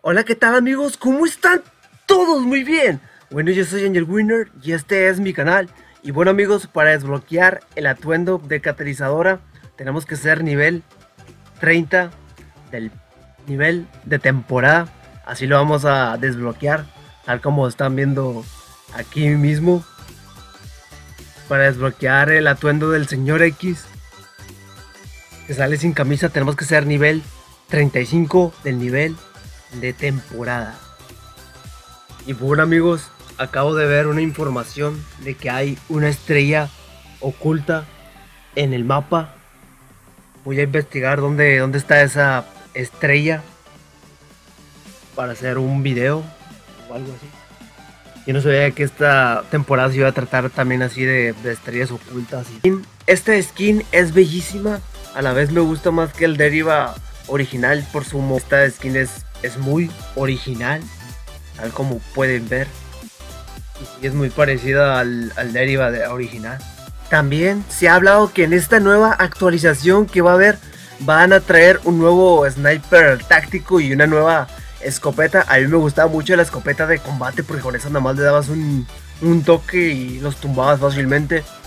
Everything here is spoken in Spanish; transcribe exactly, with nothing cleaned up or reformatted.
Hola, ¿qué tal amigos? ¿Cómo están? Todos muy bien. Bueno, yo soy Angel Winner y este es mi canal. Y bueno amigos, para desbloquear el atuendo de catalizadora tenemos que ser nivel treinta del nivel de temporada. Así lo vamos a desbloquear, tal como están viendo aquí mismo. Para desbloquear el atuendo del señor X, que sale sin camisa, tenemos que ser nivel treinta y cinco del nivel de temporada. Y bueno amigos, acabo de ver una información de que hay una estrella oculta en el mapa. Voy a investigar dónde, dónde está esa estrella para hacer un video o algo así. Yo no sabía que esta temporada se iba a tratar también así de, de estrellas ocultas. Esta skin es bellísima, a la vez me gusta más que el Deriva original por su modo. Esta skin es, es muy original, tal como pueden ver, y es muy parecida al, al Deriva de original. También se ha hablado que en esta nueva actualización que va a haber van a traer un nuevo sniper táctico y una nueva escopeta. A mí me gustaba mucho la escopeta de combate porque con esa nada más le dabas un, un toque y los tumbabas fácilmente.